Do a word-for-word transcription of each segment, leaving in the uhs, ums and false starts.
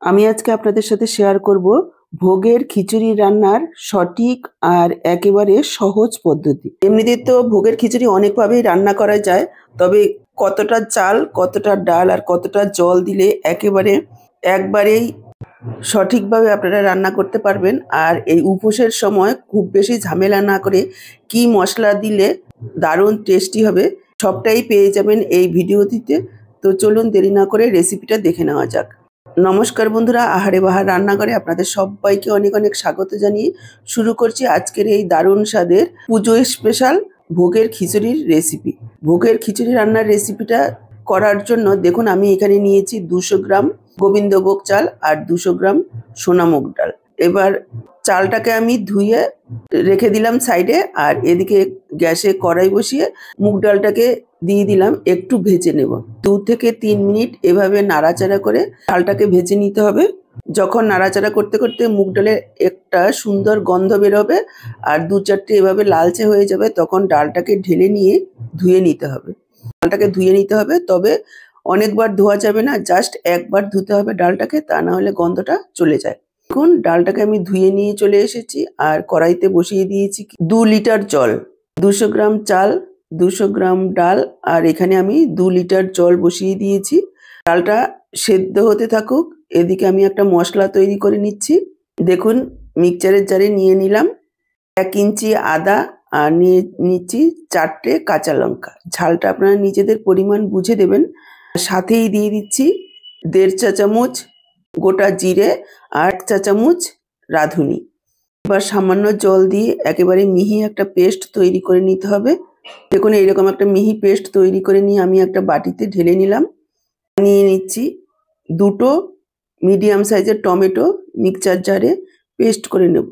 আমি আজকে আপনাদের সাথে শেয়ার করব ভোগের খিচুড়ি রান্নার সঠিক আর একেবারে সহজ পদ্ধতি। এমনিতে তো ভোগের খিচুড়ি অনেকভাবেই রান্না করা যায়, তবে কতটা চাল, কতটা ডাল আর কতটা জল দিলে একেবারে একবারেই সঠিকভাবে আপনারা রান্না করতে পারবেন। আর এই উপোসের সময় খুব বেশি ঝামেলা না করে কি মশলা দিলে দারুণ টেস্টি হবে সবটাই পেয়ে যাবেন এই ভিডিওটিতে। তো চলুন দেরি না করে রেসিপিটা দেখে নেওয়া যাক। নমস্কার বন্ধুরা, আহারে বাহার রান্নাঘরে আপনাদের সবাইকে অনেক অনেক স্বাগত জানিয়ে শুরু করছি আজকের এই দারুণ স্বাদের পুজো স্পেশাল ভোগের খিচুড়ির রেসিপি। ভোগের খিচুড়ি রান্নার রেসিপিটা করার জন্য দেখুন আমি এখানে নিয়েছি দুশো গ্রাম গোবিন্দভোগ চাল আর দুশো গ্রাম সোনা মুগ ডাল। এবার চালটাকে আমি ধুয়ে রেখে দিলাম সাইডে, আর এদিকে গ্যাসে কড়াই বসিয়ে মুগ ডালটাকে দিয়ে দিলাম একটু ভেজে নেব। দু থেকে তিন মিনিট এভাবে নাড়াচাড়া করে ডালটাকে ভেজে নিতে হবে। যখন নাড়াচাড়া করতে করতে মুগ ডালের একটা সুন্দর গন্ধ বেরোবে আর দু চারটে এভাবে লালচে হয়ে যাবে, তখন ডালটাকে ঢেলে নিয়ে ধুয়ে নিতে হবে। ডালটাকে ধুয়ে নিতে হবে, তবে অনেকবার ধোয়া যাবে না, জাস্ট একবার ধুতে হবে ডালটাকে, তা না হলে গন্ধটা চলে যায়। দেখুন ডালটাকে আমি ধুয়ে নিয়ে চলে এসেছি আর কড়াইতে বসিয়ে দিয়েছি দু লিটার জল। দুশো গ্রাম চাল, দুশো গ্রাম ডাল, আর এখানে আমি দু লিটার জল বসিয়ে দিয়েছি। ডালটা সেদ্ধ হতে থাকুক, এদিকে আমি একটা মশলা তৈরি করে নিচ্ছি। দেখুন মিক্সচারের জারে নিয়ে নিলাম এক ইঞ্চি আদা আর নিয়ে নিচ্ছি চারটে কাঁচা লঙ্কা। ঝালটা আপনারা নিজেদের পরিমাণ বুঝে দেবেন। সাথেই দিয়ে দিচ্ছি দেড় চা চামচ গোটা জিরে আর এক চা চামচ রাঁধুনি। এবার সামান্য জল দিয়ে একেবারে মিহি একটা পেস্ট তৈরি করে নিতে হবে। দেখুন এইরকম একটা মিহি পেস্ট তৈরি করে নিয়ে আমি একটা বাটিতে ঢেলে নিলাম। নিয়ে নিচ্ছি দুটো মিডিয়াম সাইজের টমেটো, মিক্সচার জারে পেস্ট করে নেব।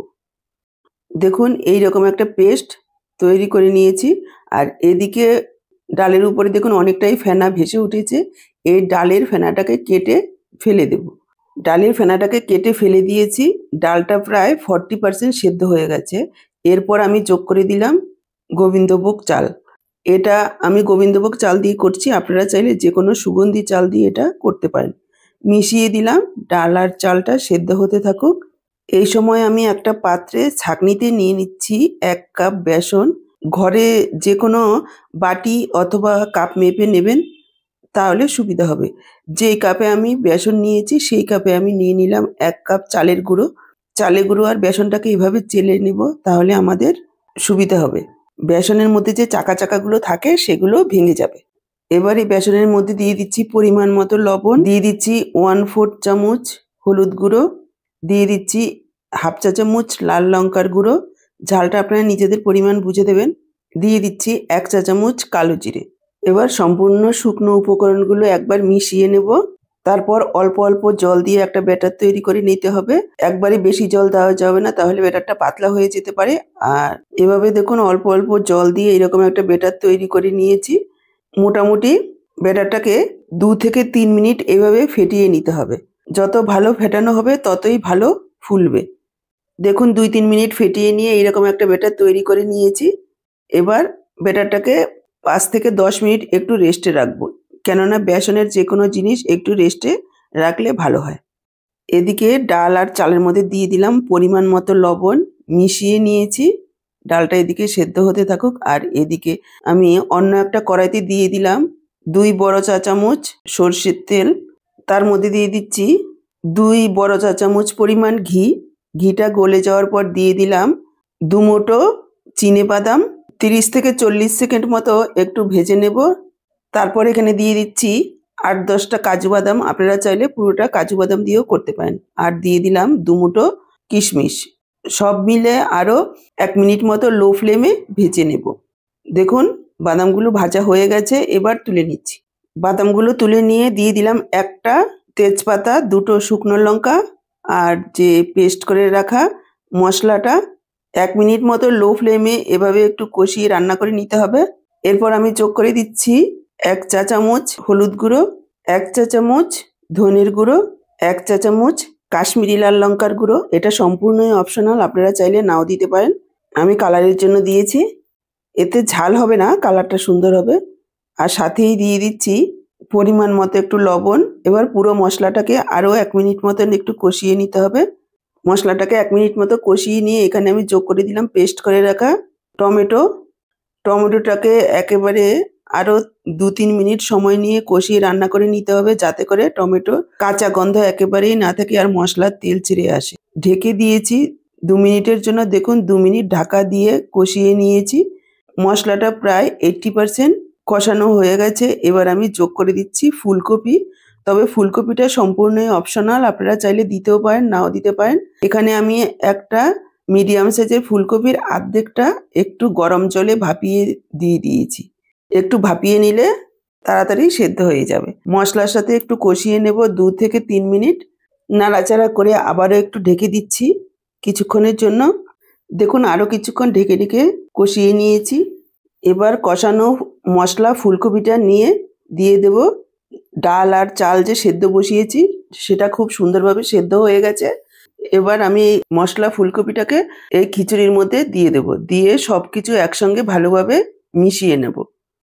দেখুন এইরকম একটা পেস্ট তৈরি করে নিয়েছি। আর এদিকে ডালের উপরে দেখুন অনেকটাই ফেনা ভেসে উঠেছে। এই ডালের ফেনাটাকে কেটে ফেলে দেব। ডালের ফেনাটাকে কেটে ফেলে দিয়েছি। ডালটা প্রায় ফর্টি পার্সেন্ট সেদ্ধ হয়ে গেছে। এরপর আমি যোগ করে দিলাম গোবিন্দভোগ চাল। এটা আমি গোবিন্দভোগ চাল দিয়ে করছি, আপনারা চাইলে যে কোনো সুগন্ধি চাল দিয়ে এটা করতে পারেন। মিশিয়ে দিলাম, ডাল আর চালটা সেদ্ধ হতে থাকুক। এই সময় আমি একটা পাত্রে ছাঁকনিতে নিয়ে নিচ্ছি এক কাপ বেসন। ঘরে যে কোনো বাটি অথবা কাপ মেপে নেবেন, তাহলে সুবিধা হবে। যে কাপে আমি বেসন নিয়েছি সেই কাপে আমি নিয়ে নিলাম এক কাপ চালের গুঁড়ো। চালের গুঁড়ো আর বেসনটাকে এভাবে চেলে নেব, তাহলে আমাদের সুবিধা হবে। বেসনের মধ্যে যে চাকা চাকাগুলো থাকে সেগুলো ভেঙে যাবে। এবার এই বেসনের মধ্যে দিয়ে দিচ্ছি পরিমাণ মতো লবণ, দিয়ে দিচ্ছি ওয়ান ফোর্থ চামচ হলুদ গুঁড়ো, দিয়ে দিচ্ছি হাফ চা চামচ লাল লঙ্কার গুঁড়ো। ঝালটা আপনারা নিজেদের পরিমাণ বুঝে দেবেন। দিয়ে দিচ্ছি এক চা চামচ কালো জিরে। এবার সম্পূর্ণ শুকনো উপকরণগুলো একবার মিশিয়ে নেব। তারপর অল্প অল্প জল দিয়ে একটা ব্যাটার তৈরি করে নিতে হবে। একবারে বেশি জল দেওয়া যাবে না, তাহলে ব্যাটারটা পাতলা হয়ে যেতে পারে। আর এভাবে দেখুন অল্প অল্প জল দিয়ে এরকম একটা ব্যাটার তৈরি করে নিয়েছি। মোটামুটি ব্যাটারটাকে দু থেকে তিন মিনিট এভাবে ফেটিয়ে নিতে হবে। যত ভালো ফেটানো হবে ততই ভালো ফুলবে। দেখুন দুই তিন মিনিট ফেটিয়ে নিয়ে এইরকম একটা ব্যাটার তৈরি করে নিয়েছি। এবার ব্যাটারটাকে পাঁচ থেকে দশ মিনিট একটু রেস্টে রাখবো, কেননা বেসনের যে কোনো জিনিস একটু রেস্টে রাখলে ভালো হয়। এদিকে ডাল আর চালের মধ্যে দিয়ে দিলাম পরিমাণ মতো লবণ, মিশিয়ে নিয়েছি। ডালটা এদিকে সেদ্ধ হতে থাকুক। আর এদিকে আমি অন্য একটা কড়াইতে দিয়ে দিলাম দুই বড় চা চামচ সর্ষের তেল। তার মধ্যে দিয়ে দিচ্ছি দুই বড় চা চামচ পরিমাণ ঘি। ঘিটা গলে যাওয়ার পর দিয়ে দিলাম দু মুঠো চিনে বাদাম। তিরিশ থেকে চল্লিশ সেকেন্ড মতো একটু ভেজে নেব। তারপর এখানে দিয়ে দিচ্ছি আট দশটা কাজু বাদাম, আপনারা চাইলে পুরোটা কাজু বাদাম দিয়েও করতে পারেন। আর দিয়ে দিলাম দু মুঠো কিশমিশ। সব মিলে আরও এক মিনিট মতো লো ফ্লেমে ভেজে নেব। দেখুন বাদামগুলো ভাজা হয়ে গেছে, এবার তুলে নিচ্ছি। বাদামগুলো তুলে নিয়ে দিয়ে দিলাম একটা তেজপাতা, দুটো শুকনো লঙ্কা আর যে পেস্ট করে রাখা মশলাটা। এক মিনিট মতো লো ফ্লেমে এভাবে একটু কষিয়ে রান্না করে নিতে হবে। এরপর আমি যোগ করে দিচ্ছি এক চা চামচ হলুদ গুঁড়ো, এক চা চামচ ধনের গুঁড়ো, এক চা চামচ কাশ্মীরি লাল লঙ্কার গুঁড়ো। এটা সম্পূর্ণই অপশনাল, আপনারা চাইলে নাও দিতে পারেন। আমি কালারের জন্য দিয়েছি, এতে ঝাল হবে না, কালারটা সুন্দর হবে। আর সাথেই দিয়ে দিচ্ছি পরিমাণ মতো একটু লবণ। এবার পুরো মশলাটাকে আরও এক মিনিট মতন একটু কষিয়ে নিতে হবে। মশলাটাকে এক মিনিট মতো কষিয়ে নিয়ে এখানে আমি যোগ করে দিলাম পেস্ট করে রাখা টমেটো। টমেটোটাকে একেবারে আরও দু তিন মিনিট সময় নিয়ে কষিয়ে রান্না করে নিতে হবে, যাতে করে টমেটো কাঁচা গন্ধ একেবারেই না থাকে আর মশলার তেল ছেড়ে আসে। ঢেকে দিয়েছি দু মিনিটের জন্য। দেখুন দু মিনিট ঢাকা দিয়ে কষিয়ে নিয়েছি। মশলাটা প্রায় এইট্টি পারসেন্ট কষানো হয়ে গেছে। এবার আমি যোগ করে দিচ্ছি ফুলকপি। তবে ফুলকপিটা সম্পূর্ণই অপশনাল, আপনারা চাইলে দিতেও পারেন নাও দিতে পারেন। এখানে আমি একটা মিডিয়াম সাইজের ফুলকপির অর্ধেকটা একটু গরম জলে ভাপিয়ে দিয়ে দিয়েছি। একটু ভাপিয়ে নিলে তাড়াতাড়ি সেদ্ধ হয়ে যাবে। মশলার সাথে একটু কষিয়ে নেব দু থেকে তিন মিনিট। নাড়াচাড়া করে আবারও একটু ঢেকে দিচ্ছি কিছুক্ষণের জন্য। দেখুন আরও কিছুক্ষণ ঢেকে ঢেকে কষিয়ে নিয়েছি। এবার কষানো মশলা ফুলকপিটা নিয়ে দিয়ে দেব। ডাল আর চাল যে সেদ্ধ বসিয়েছি সেটা খুব সুন্দরভাবে সেদ্ধ হয়ে গেছে। এবার আমি এই মশলা ফুলকপিটাকে এই খিচুড়ির মধ্যে দিয়ে দেব। দিয়ে সব কিছু একসঙ্গে ভালোভাবে মিশিয়ে নেব।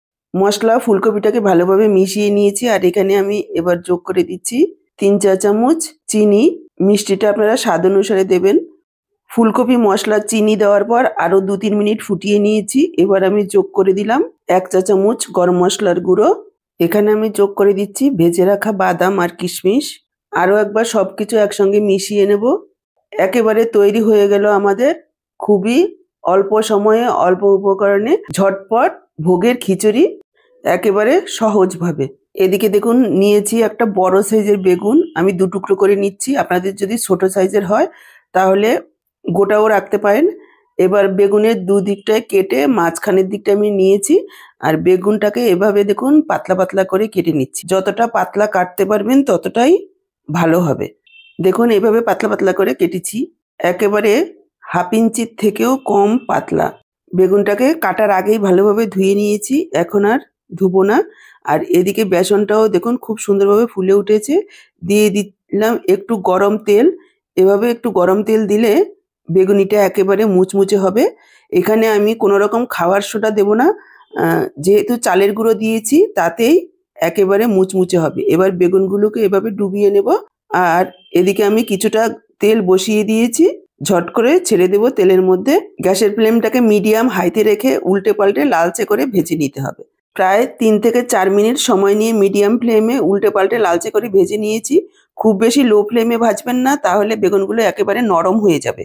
মশলা ফুলকপিটাকে ভালোভাবে মিশিয়ে নিয়েছি। আর এখানে আমি এবার যোগ করে দিচ্ছি তিন চা চামচ চিনি। মিষ্টিটা আপনারা স্বাদ অনুসারে দেবেন। ফুলকপি মশলা চিনি দেওয়ার পর আরও দু তিন মিনিট ফুটিয়ে নিয়েছি। এবার আমি যোগ করে দিলাম এক চা চামচ গরম মশলার গুঁড়ো। এখানে আমি যোগ করে দিচ্ছি ভেজে রাখা বাদাম আর কিশমিশ। আরও একবার সব কিছু একসঙ্গে মিশিয়ে নেব। একেবারে তৈরি হয়ে গেল আমাদের খুবই অল্প সময়ে অল্প উপকরণে ঝটপট ভোগের খিচুড়ি, একেবারে সহজভাবে। এদিকে দেখুন নিয়েছি একটা বড় সাইজের বেগুন, আমি দু টুকরো করে নিচ্ছি। আপনাদের যদি ছোট সাইজের হয় তাহলে গোটাও রাখতে পারেন। এবার বেগুনের দুদিকটায় কেটে মাঝখানের দিকটা আমি নিয়েছি আর বেগুনটাকে এভাবে দেখুন পাতলা পাতলা করে কেটে নিচ্ছি। যতটা পাতলা কাটতে পারবেন ততটাই ভালো হবে। দেখুন এভাবে পাতলা পাতলা করে কেটেছি, একেবারে হাফ ইঞ্চির থেকেও কম পাতলা। বেগুনটাকে কাটার আগেই ভালোভাবে ধুয়ে নিয়েছি, এখন আর ধুবো না। আর এদিকে বেসনটাও দেখুন খুব সুন্দরভাবে ফুলে উঠেছে। দিয়ে দিলাম একটু গরম তেল। এভাবে একটু গরম তেল দিলে বেগুনিটা একেবারে মুচমুচে হবে। এখানে আমি কোনো রকম খাবার সোডা দেব না, যেহেতু চালের গুঁড়ো দিয়েছি তাতেই একেবারে মুচমুচে হবে। এবার বেগুনগুলোকে এভাবে ডুবিয়ে নেব। আর এদিকে আমি কিছুটা তেল বসিয়ে দিয়েছি, ঝট করে ছেড়ে দেব তেলের মধ্যে। গ্যাসের ফ্লেমটাকে মিডিয়াম হাইতে রেখে উল্টে পাল্টে লালচে করে ভেজে নিতে হবে। প্রায় তিন থেকে চার মিনিট সময় নিয়ে মিডিয়াম ফ্লেমে উল্টে পাল্টে লালচে করে ভেজে নিয়েছি। খুব বেশি লো ফ্লেমে ভাজবেন না, তাহলে বেগুনগুলো একেবারে নরম হয়ে যাবে।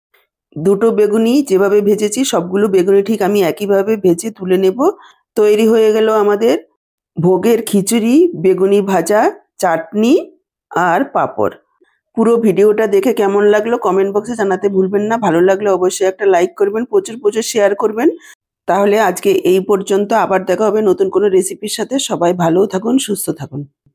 দুটো বেগুনি যেভাবে ভেজেছি সবগুলো বেগুনি ঠিক আমি একইভাবে ভেজে তুলে নেব। তৈরি হয়ে গেল আমাদের ভোগের খিচুড়ি, বেগুনি ভাজা, চাটনি আর পাঁপড়। পুরো ভিডিওটা দেখে কেমন লাগলো কমেন্ট বক্সে জানাতে ভুলবেন না। ভালো লাগলে অবশ্যই একটা লাইক করবেন, প্রচুর প্রচুর শেয়ার করবেন। তাহলে আজকে এই পর্যন্ত, আবার দেখা হবে নতুন কোনো রেসিপির সাথে। সবাই ভালো থাকুন, সুস্থ থাকুন।